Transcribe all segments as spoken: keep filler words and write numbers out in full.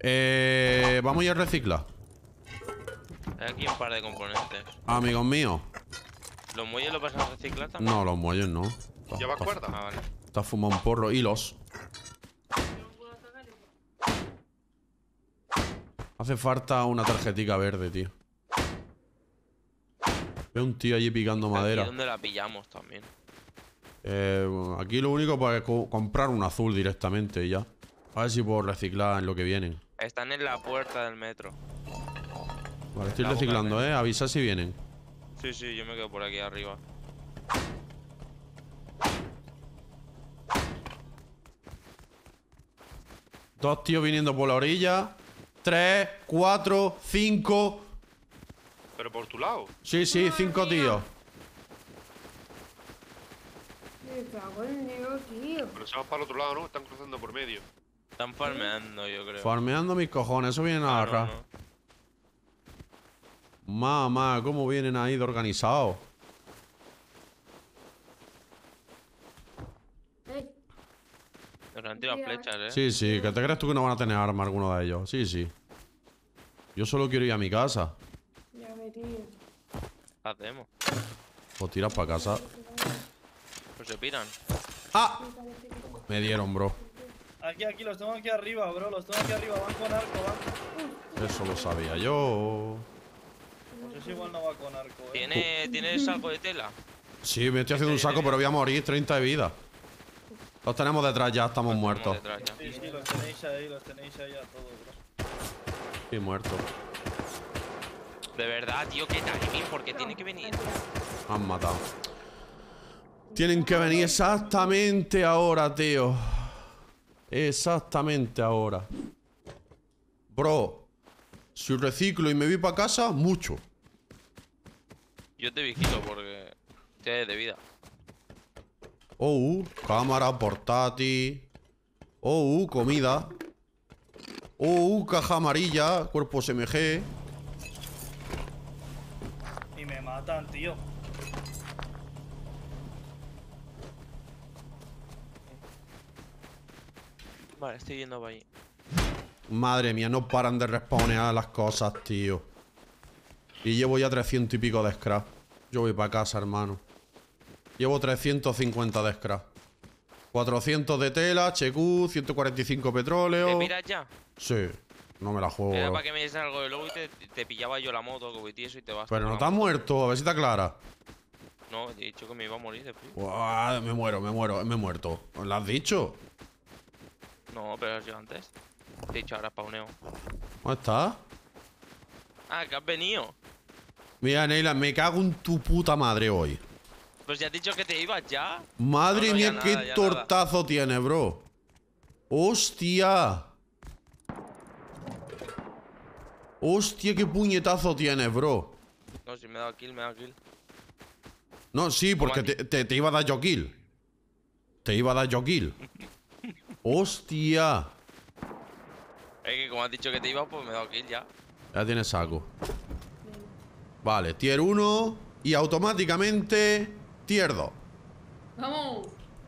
Eh, vamos a ir a reciclar. Hay aquí un par de componentes. Amigos míos. ¿Los muelles los vas a reciclar también? No, los muelles no. ¿Llevas cuerda? Ah, vale. Está fumando un porro. Hilos. Hace falta una tarjetica verde, tío. Veo un tío allí picando madera. ¿Y dónde la pillamos también? Eh, aquí lo único pues, es co comprar un azul directamente y ya. A ver si puedo reciclar en lo que vienen. Están en la puerta del metro. Vale, estoy La boca reciclando, del eh. Avisa si vienen. Sí, sí, yo me quedo por aquí arriba. Dos tíos viniendo por la orilla. Tres, cuatro, cinco. ¿Pero por tu lado? Sí, sí, cinco tíos. Me cago en Dios, tío. Pero se van para el otro lado, ¿no? Están cruzando por medio. Están farmeando, yo creo. Farmeando mis cojones, eso vienen a Ah, agarrar. no, no. Mamá, cómo vienen ahí de organizados. Ey, Nos han tirado flechas, eh. Sí, sí, que te crees tú que no van a tener arma alguno de ellos. Sí, sí. Yo solo quiero ir a mi casa. ya ve, tío. ¿Qué hacemos? Pues tiras para casa. Pues se piran. ¡Ah! Me dieron, bro. Aquí, aquí, los tengo aquí arriba, bro. Los tengo aquí arriba. Van con arco, van. Eso lo sabía yo. No sé si igual no va con arco, eh. ¿Tiene, ¿Tienes algo de tela? Sí, me estoy haciendo un saco, pero voy a morir. treinta de vida. Los tenemos detrás ya, estamos muertos. Detrás ya. Sí, sí, los tenéis ahí, los tenéis ahí a todos, bro. Sí, muerto. De verdad, tío, qué timing, porque tiene que venir. Me han matado. Tienen que venir exactamente ahora, tío. Exactamente ahora. Bro, si reciclo y me voy para casa, mucho. Yo te vigilo porque tienes de vida. Oh, cámara, portátil. Oh, comida. Oh, caja amarilla, cuerpo S M G. Y me matan, tío. Vale, estoy yendo para allí. Madre mía, no paran de respawnear las cosas, tío. Y llevo ya trescientos y pico de scrap. Yo voy para casa, hermano. Llevo trescientos cincuenta de scrap. cuatrocientos de tela, H Q, ciento cuarenta y cinco petróleo. ¿Te miras ya? Sí, no me la juego, Era bro. para que me diese algo de luego y te, te pillaba yo la moto, que eso y te vas. Pero no con te la has moto. muerto, a ver si te aclara. No, he dicho que me iba a morir de frío. Uah, me muero, me muero, me he muerto. ¿Lo has dicho? No, pero has llegado antes. Te he dicho ahora spawneo. ¿Dónde estás? Ah, que has venido. Mira, Neila, me cago en tu puta madre hoy. Pues ya has dicho que te ibas ya. Madre No, no, mía, ya qué nada, ya tortazo tiene, bro. Hostia. Hostia, qué puñetazo tiene, bro. No, si me he dado kill, me he dado kill. No, sí, porque Toma, te, te- te iba a dar yo kill. Te iba a dar yo kill. Hostia. Es que como has dicho que te ibas, pues me he dado kill ya. Ya tienes saco. Vale, tier uno. Y automáticamente tier dos. ¡Vamos!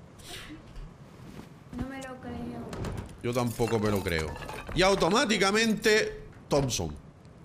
No me lo creo. Yo tampoco me lo creo. Y automáticamente Thompson.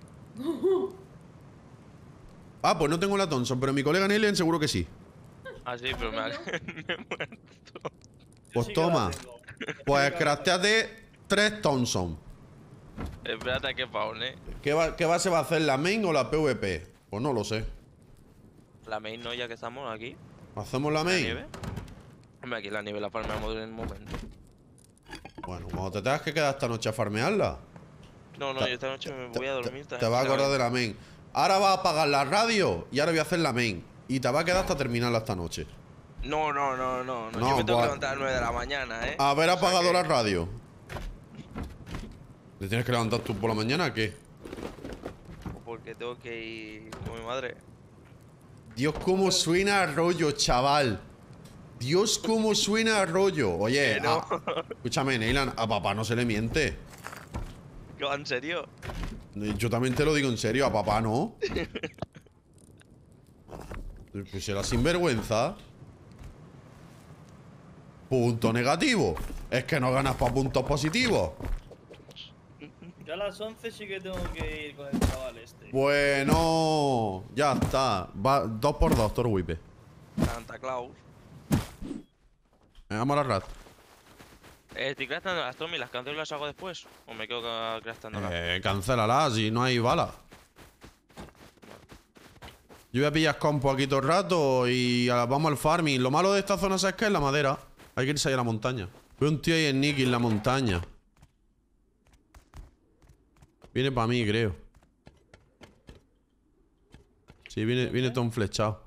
Ah, pues no tengo la Thompson, pero mi colega Nelen seguro que sí. Ah, sí, pero me, ha... me he muerto. Pues Sí que la toma. tengo. Pues crafteate tres Thompson. Espérate a que spawn, eh. ¿Qué, va- ¿Qué base va a hacer, la main o la P V P? Pues no lo sé. La main no, ya que estamos aquí. ¿Hacemos la ¿La main? nieve? Hombre, aquí la nieve la farmeamos en un momento. Bueno, cuando te tengas que quedar esta noche a farmearla, No, no, Te- yo esta noche me te, voy a dormir. te- te vas a acordar de la main. Ahora vas a apagar la radio y ahora voy a hacer la main. Y te va a quedar hasta terminarla esta noche. No, no, no, no, no. No, Yo me tengo pues- que levantar a las nueve de la mañana, eh. Haber O sea apagado que- la radio. ¿Te tienes que levantar tú por la mañana? ¿Qué? Porque tengo que ir con mi madre. Dios, cómo suena rollo, chaval. Dios, cómo suena rollo. Oye, Que no. a- escúchame, Neylan, a papá no se le miente. ¿Qué va, en serio? Yo también te lo digo en serio, a papá no. Pues será sinvergüenza. Punto negativo. Es que no ganas para puntos positivos. Yo a las once sí que tengo que ir con el chaval este. Bueno, ya está. Va dos por dos, Toro Wipe. Santa Claus. Eh, Vamos a la rat. Eh, estoy craftando las Tommy, ¿las cancelo y las hago después? ¿O me quedo ca- craftándolas? Eh, cancélala si no hay balas. Yo voy a pillar compo aquí todo el rato y a- vamos al farming. Lo malo de esta zona es que es la madera. Hay que irse ahí a la montaña. Veo un tío ahí en Nicky en la montaña. Viene para mí, creo. Sí, viene, viene todo un flechado.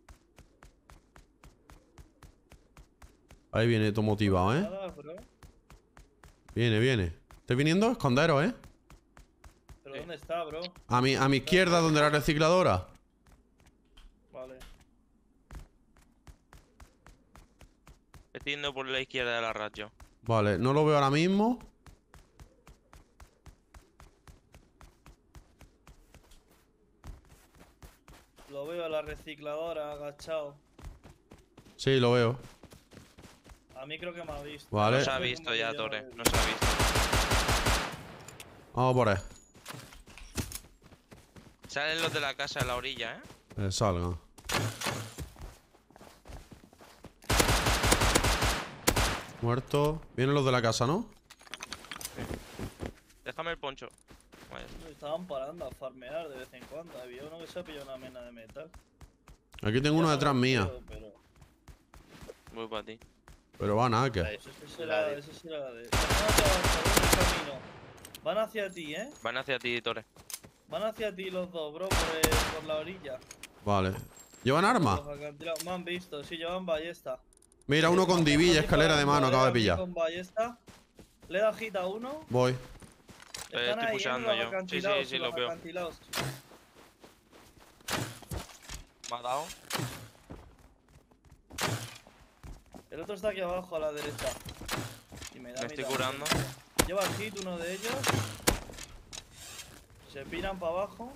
Ahí viene todo motivado, ¿eh? Nada, bro. Viene, viene. ¿Estoy viniendo? Esconderos, ¿eh? ¿Pero dónde está, bro? A mi, a mi izquierda, donde la recicladora. Vale. Estoy yendo por la izquierda de la radio. Vale, no lo veo ahora mismo. Lo veo a la recicladora, agachado. Sí, lo veo. A mí creo que me ha visto. Vale. No se ha sé visto cómo ya, se Tore. llama. No se ha visto. Vamos por ahí. Salen los de la casa a la orilla, ¿eh? Eh, salgan. Muerto. Vienen los de la casa, ¿no? Déjame el poncho. Vale. Estaban parando a farmear de vez en cuando. Había uno que se ha pillado una mena de metal. Aquí tengo uno Ya detrás no lo mía. veo, Pero... Voy para ti. Pero va nada, que. Pues ese será, ese será de... Van hacia abajo, ¿dónde el camino? Van hacia ti, ¿eh? Van hacia ti, Tore. Van hacia ti los dos, bro, por, el- por la orilla. Vale. ¿Llevan armas? Los acantilados. Me han visto, sí, llevan ballesta. Mira, uno con divilla, escalera de mano, acaba de pillar. Con ballesta. Le da hit a uno. Voy. Eh, Están estoy ahí, pushando ¿eh? Los yo. Sí, acantilados, sí, sí, los los veo. acantilados. Me ha dado. El otro está aquí abajo, a la derecha. Y me da Me a mí estoy también. curando. Lleva hit uno de ellos. Se piran para abajo.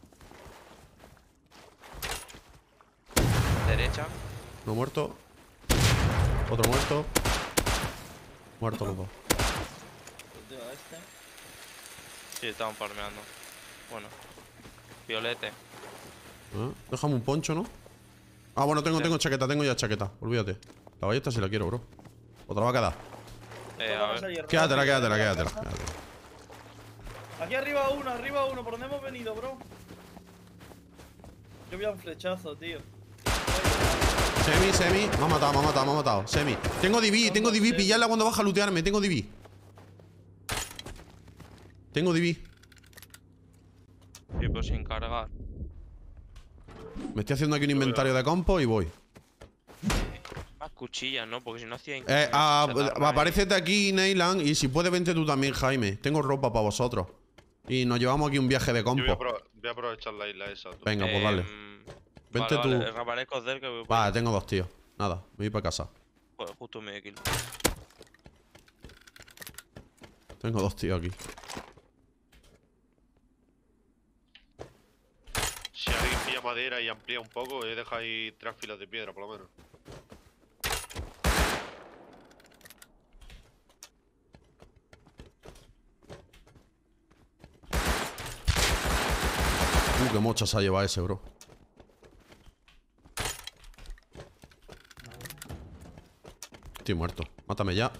Derecha. Uno muerto. Otro muerto. Muerto los dos. Pues lleva este. Sí, estaban farmeando. Bueno. Violete. ¿Eh? Déjame un poncho, ¿no? Ah, bueno, tengo, tengo chaqueta, tengo ya chaqueta. Olvídate. La ballesta sí la quiero, bro. Otra va a quedar. Eh, a Vamos ver. ahí, Quédatela, rápido, quédatela, de la quédatela. casa. quédatela. Aquí arriba uno, arriba uno, ¿por dónde hemos venido, bro? Yo vi a un flechazo, tío. Semi, semi. Me ha matado, me ha matado, me ha matado. Semi. Tengo D B, tengo D B. Pillarla cuando baja a lootearme. Tengo D B. Tengo D B. Sí, pues sin cargar. Me estoy haciendo aquí un inventario de compo y voy. Más cuchillas, ¿no? Porque si no hacía... Eh, ah, chatarra, aparécete aquí, Neyland. Y si puedes, vente tú también, Jaime. Tengo ropa para vosotros. Y nos llevamos aquí un viaje de Yo voy a, compo. apro- voy a aprovechar la isla esa. tú. Venga, pues Eh, dale. mm, Vente vale, tú. Vale, reaparezco cerca que voy por Vale, ahí. tengo dos tíos. Nada, me voy para casa. Joder, justo medio kilo. Tengo dos tíos aquí. Si alguien pilla madera y amplía un poco, he dejado ahí tres filas de piedra, por lo menos. Uh, qué mocha se ha llevado ese, bro. Estoy muerto. Mátame ya.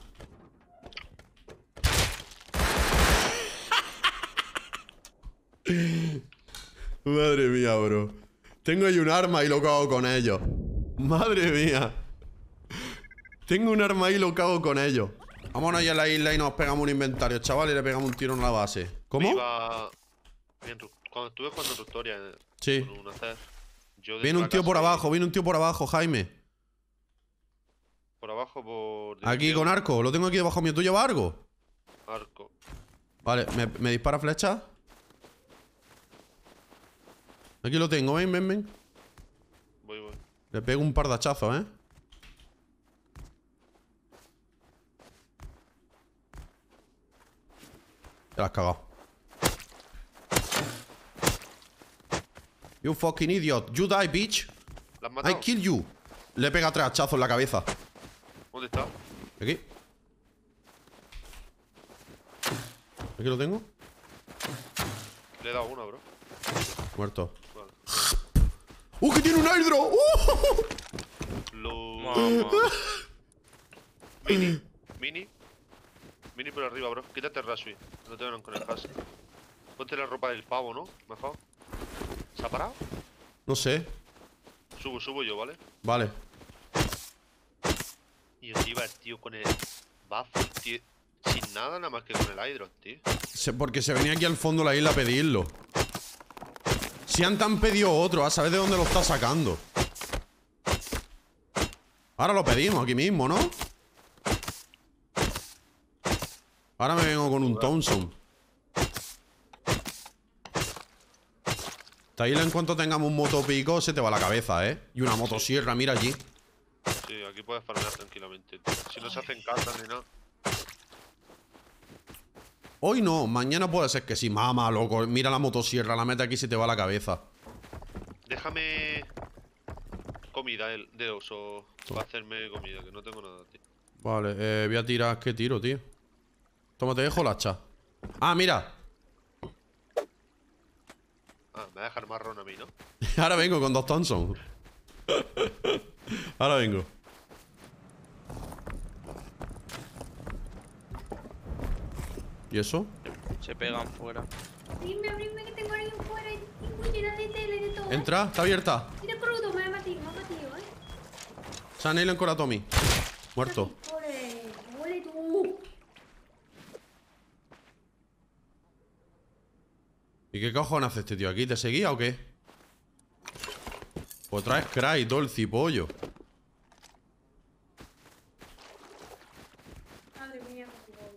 Madre mía, bro. Tengo ahí un arma y lo cago con ellos. Madre mía. Tengo un arma y lo cago con ellos. Vámonos ya a la isla y nos pegamos un inventario, chaval, y le pegamos un tiro en la base. ¿Cómo? Iba- en Ru- Cuando estuve jugando en Rustoria, eh, Sí. con una C E R, yo Viene dentro un de la tío casa por ahí- abajo, viene un tío por abajo, Jaime. Por abajo, por. Aquí dirección, con arco, lo tengo aquí debajo mío. ¿Tú llevas arco? Arco. Vale, ¿me, me dispara flecha? Aquí lo tengo, ven, ven, ven. Voy, voy. Le pego un par de hachazos, ¿eh? Te la has cagado. You fucking idiot. You die, bitch. ¿La has I matado? kill you. Le pega tres hachazos en la cabeza. ¿Dónde está? Aquí. Aquí lo tengo. Le he dado una, bro. Muerto. Vale. ¡Uh, que tiene un hydro! ¡Uh! Lo... Mamá. Mini. Mini. Mini por arriba, bro. Quítate el Rasui. No te van con el hash. Ponte la ropa del pavo, ¿no? Mejor. ¿Se ha parado? No sé. Subo, subo yo, ¿vale? Vale. Y encima, tío, con el baffle, tío. Sin nada, nada más que con el hydro, tío. Se- porque se venía aquí al fondo de la isla a pedirlo. Si han tan pedido otro, a saber de dónde lo está sacando. Ahora lo pedimos aquí mismo, ¿no? Ahora me vengo con un Thompson. Esta isla, en cuanto tengamos un motopico, se te va la cabeza, ¿eh? Y una motosierra, mira allí. Sí, aquí puedes farmear tranquilamente, tío. Si no se hacen casas ni nada. Hoy no, mañana puede ser que sí. Mamá, loco, mira la motosierra, la meta aquí, se te va la cabeza. Déjame comida el, de oso para hacerme comida, que no tengo nada, tío. Vale, eh, voy a tirar. ¿Qué tiro, tío? Toma, te dejo la hacha. Ah, mira. Ah, me va a dejar marrón a mí, ¿no? Ahora vengo con dos Thompson. Ahora vengo. ¿Y eso? Se pegan fuera. Abrime, abrime, que tengo alguien fuera. Y muy llena de tele y de todo. ¿eh? Entra, está abierta. Mira crudo, me ha matido, me ha matido, ¿eh? Sanel en Tommy. Muerto. Ole, ole tú. ¿Y qué cojones hace este tío aquí? ¿Te seguía o qué? Pues traes crack y todo el cipollo. Madre mía, qué gol.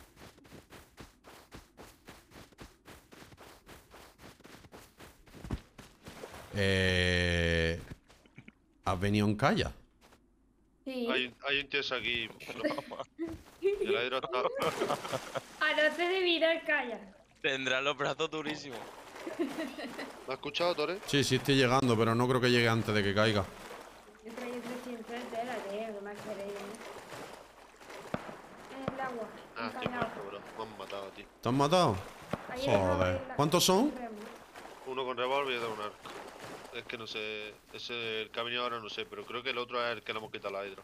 Eh... ¿Has venido en calla? Sí. Hay, hay un tío aquí. Y el hydro está. A no se de mirar, calla. Tendrá los brazos durísimos. ¿Me has escuchado, Tore? Sí, sí estoy llegando, pero no creo que llegue antes de que caiga. Yo traigo trescientos de la tía, que más queréis, ¿eh? En el agua. Ah, estoy encañado. muerto, bro. Me han matado, tío. ¿Te han matado? Ahí en el agua, Joder. ahí en la- ¿Cuántos son? Uno con revólver y otro con arco. Es que no sé. Ese el que ha venido ahora no sé, pero creo que el otro es el que le hemos quitado la hydro.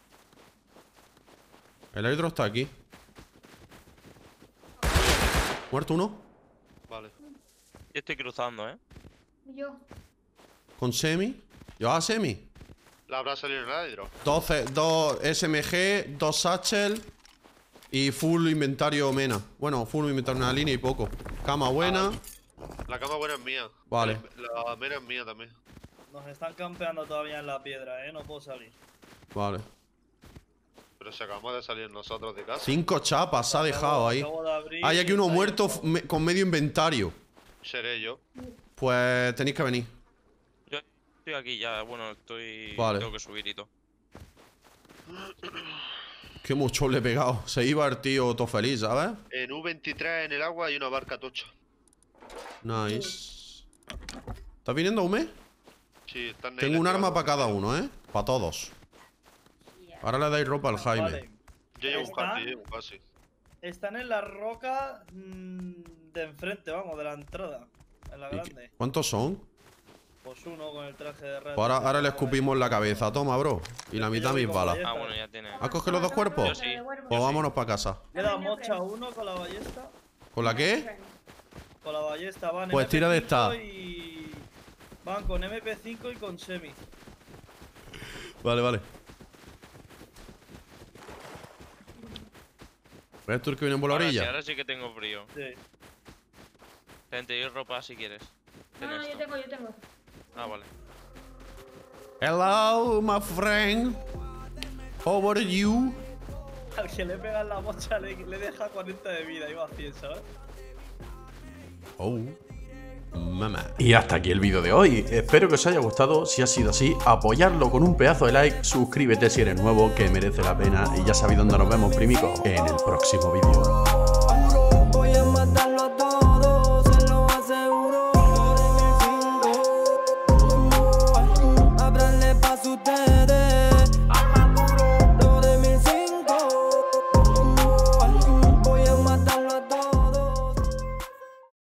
El hydro está aquí. ¿Muerto uno? Vale. Yo estoy cruzando, ¿eh? Yo. ¿Con semi? ¿Yo a semi? ¿La habrá salido en el hydro? doce, dos S M G, dos satchel y full inventario mena. Bueno, full inventario una línea y poco. Cama buena. La cama buena es mía. Vale. La mena es mía también. Nos están campeando todavía en la piedra, eh. No puedo salir. Vale. Pero si acabamos de salir nosotros de casa. Cinco chapas se ha dejado ahí. Acabo de abrir Hay aquí uno y está muerto ahí. f- me- con medio inventario. Seré yo. Pues tenéis que venir. Yo estoy aquí ya, bueno, estoy. Vale. Tengo que subir y todo. Qué mucho le he pegado. Se iba el tío todo feliz, ¿sabes? En U veintitrés en el agua hay una barca tocha. Nice. ¿Estás viniendo, Ume? Sí, están Tengo un arma para cada uno, ¿eh? Para todos. Ahora le dais ropa al Jaime. Vale. Yo llevo un ¿Está? casi, llevo un casi. Están en la roca mm, de enfrente, vamos, de la entrada. En la ¿Y qué- grande. ¿Cuántos son? Pues uno con el traje de red. Pues ahora, ahora le escupimos la cabeza. Toma, bro. Y la mitad mis balas. Ah, bueno, ya tiene. ¿Has cogido los dos cuerpos? Yo sí. Pues vámonos para casa. Le da mocha a uno con la ballesta. ¿Con la qué? Con la ballesta van Pues tira de esta. Y van con M P cinco y con semi. Vale, vale. ¿Ves tú el que viene por la Ahora sí, orilla? ahora sí que tengo frío. Sí. Ten, te doy ropa si quieres. No, Ten no, yo esto. tengo, yo tengo. Ah, vale. Hello, my friend. How are you? Al que le pegan la mocha le, le deja cuarenta de vida, iba a cien, ¿sabes? Oh, mamá. Y hasta aquí el vídeo de hoy. Espero que os haya gustado. Si ha sido así, apoyarlo con un pedazo de like. Suscríbete si eres nuevo, que merece la pena. Y ya sabéis dónde nos vemos, primico, en el próximo vídeo.